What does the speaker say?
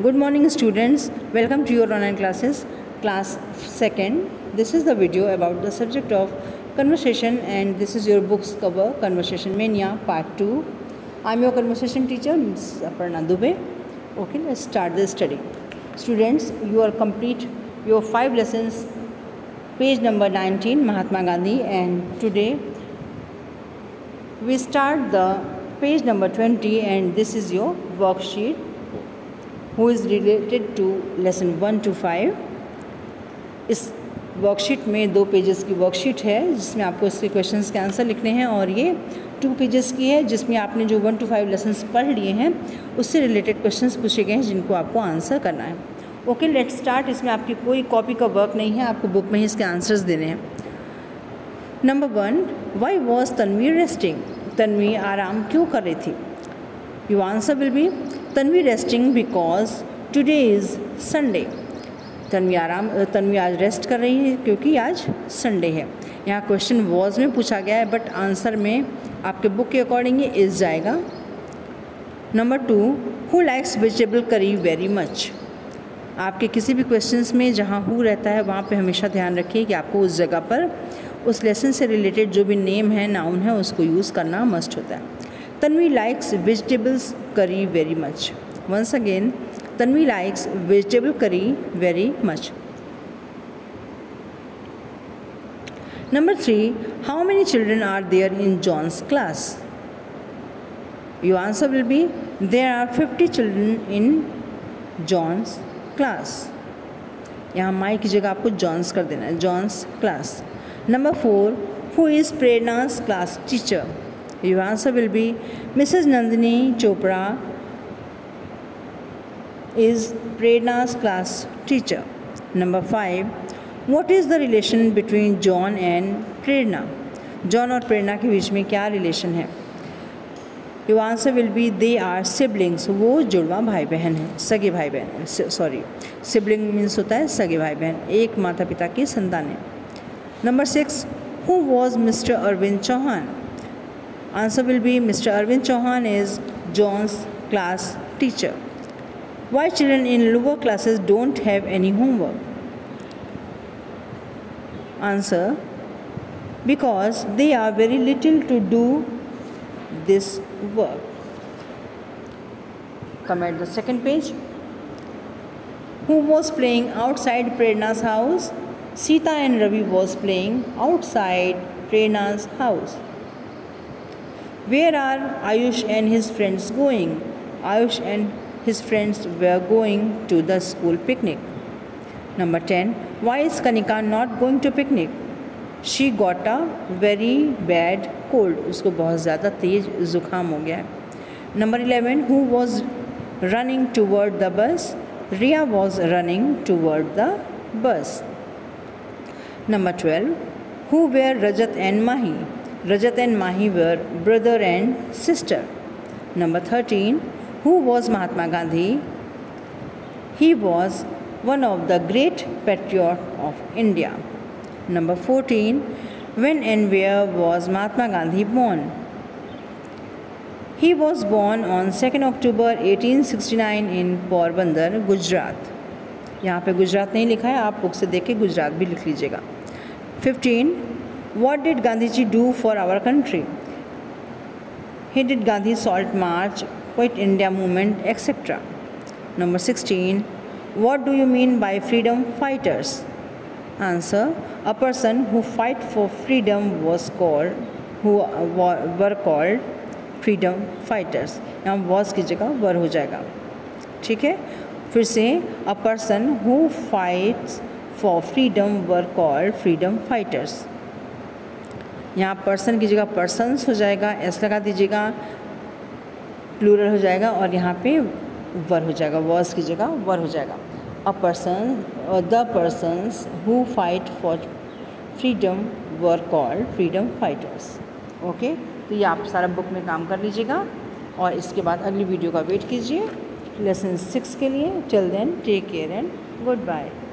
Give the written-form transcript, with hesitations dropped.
Good morning students, welcome to your online classes, class 2nd. This is the video about the subject of conversation and this is your books cover, Conversation Mania part 2. I am your conversation teacher, Ms. Aparna Dubey. Okay, let's start the study. Students, you are complete your 5 lessons, page number 19, Mahatma Gandhi, and today we start the page number 20 and this is your worksheet who is related to lesson 1 to 5. इस worksheet में 2 pages की worksheet है जिसमें आपको इसके questions के answer लिखने हैं और ये 2 पेजेस की है जिसमें आपने जो 1 to 5 लेसन्स पढ़ लिए हैं उससे रिलेटेड क्वेश्चंस पूछे गए हैं जिनको आपको आंसर करना है. Okay, let's start. इसमें आपकी कोई कॉपी का वर्क नहीं है, आपको बुक में ही इसके आंसर्स देने हैं. Number 1, why was Tanvi resting? Tanvi आराम क्यों कर रही थी? Your answer will be Tanvi resting because today is Sunday. Tanvi आज रेस्ट कर रही है क्योंकि आज संडे है. यहाँ क्वेश्चन वॉज में पूछा गया है बट आंसर में आपके बुक के अकॉर्डिंग ये इज़ जाएगा. Number 2, who likes vegetable curry very much? आपके किसी भी क्वेश्चंस में जहाँ हु रहता है वहाँ पे हमेशा ध्यान रखिए कि आपको उस जगह पर उस लेसन से रिलेटेड जो भी नेम है, नाउन है, उसको यूज़ करना मस्ट होता है. Tanvi likes vegetables curry very much. Once again, Tanvi likes vegetable curry very much. Number 3, how many children are there in John's class? Your answer will be there are 50 children in John's class. यहाँ my की जगह आपको John's कर देना है, John's class. Number 4, who is Prerna's class teacher? Your answer will be Mrs Nandini Chopra is Prerna's class teacher. Number 5, what is the relation between John and Prerna? John और प्रेरणा के बीच में क्या रिलेशन है? Your answer will be they are siblings. वो जुड़वा भाई बहन हैं, सगे भाई बहन. सॉरी, सिबलिंग मीन्स होता है सगे भाई बहन, एक माता पिता की संतान है. Number 6, who was Mr Arvind Chauhan? Answer will be Mr Arvind Chauhan is John's class teacher. Why children in lower classes don't have any homework? Answer, because they are very little to do this work. Come at the second page. Who was playing outside Prerna's house? Sita and Ravi was playing outside Prerna's house. Where are Ayush and his friends going? Ayush and his friends were going to the school picnic. Number 10, why is Kanika not going to picnic? She got a very bad cold. उसको बहुत ज़्यादा तेज ज़ुकाम हो गया है. Number 11, who was running toward the bus? Riya was running toward the bus. Number 12, who were Rajat and Mahi? Rajat and Mahi were brother and sister. Number 13, who was Mahatma Gandhi? He was one of the great patriots of India. Number 14, when and where was Mahatma Gandhi born? He was born on 2nd October 1869 in Porbandar, Gujarat. यहाँ पे गुजरात नहीं लिखा है, आप book से देख के गुजरात भी लिख लीजिएगा. 15, what did Gandhi ji do for our country? He did Gandhi Salt March, Quit India movement, etc. Number 16, what do you mean by freedom fighters? Answer, a person who fight for freedom were called freedom fighters. यहाँ was की जगह were हो जाएगा. ठीक है, फिर से a person who fights for freedom were called freedom fighters. यहाँ person की जगह persons हो जाएगा, s लगा दीजिएगा, प्लूरल हो जाएगा और यहाँ पे वर हो जाएगा, वर्स की जगह वर हो जाएगा. A person, the persons who fight for freedom were called freedom fighters. Okay, तो ये आप सारा बुक में काम कर लीजिएगा और इसके बाद अगली वीडियो का वेट कीजिए लेसन 6 के लिए. Till then take care and good bye.